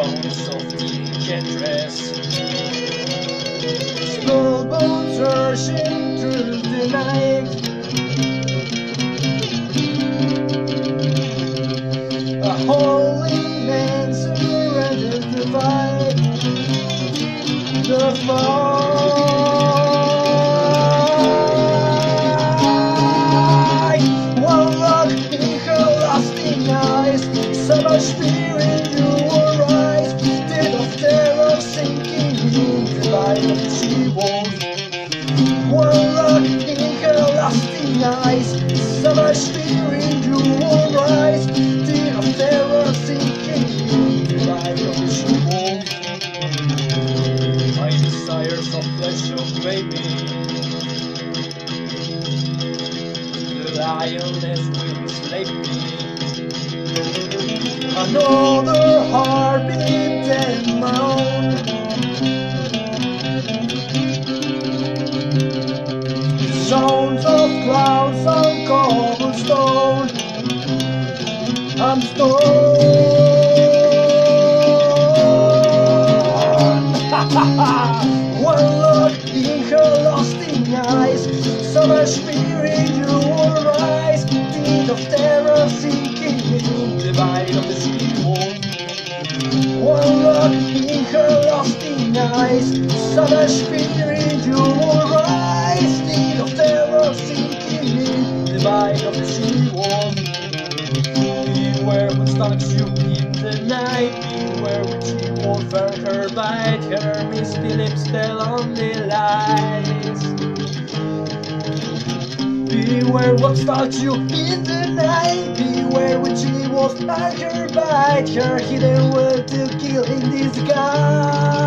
bones of the dress. Small bones rushing through the night. A holy man surrendered the fight. The fight. One look in her lasting eyes. Savage spirit in your eyes. Dead of terror sinking in the light of the she was. One look in her lasting eyes. Savage spirit in your eyes. Dead of terror sinking in the light of the she was. My desires of flesh obey me. The lioness will enslave me. Another heartbeat than my own. Sounds of clouds on cobblestone. I'm stoned. One look in her lusting eyes. Summer spirit in your eyes. Deed of terror sinking in the body of the sea wall. One look in her lusting eyes. Summer spirit in your eyes. Deed of terror sinking in the body of the sea wall. Beware what stalks you in the night. Beware when she won't burn her bite. Her misty lips tell on the lies. Beware what stalks you in the night. Beware when she won't burn her bite. Her hidden will to kill in disguise.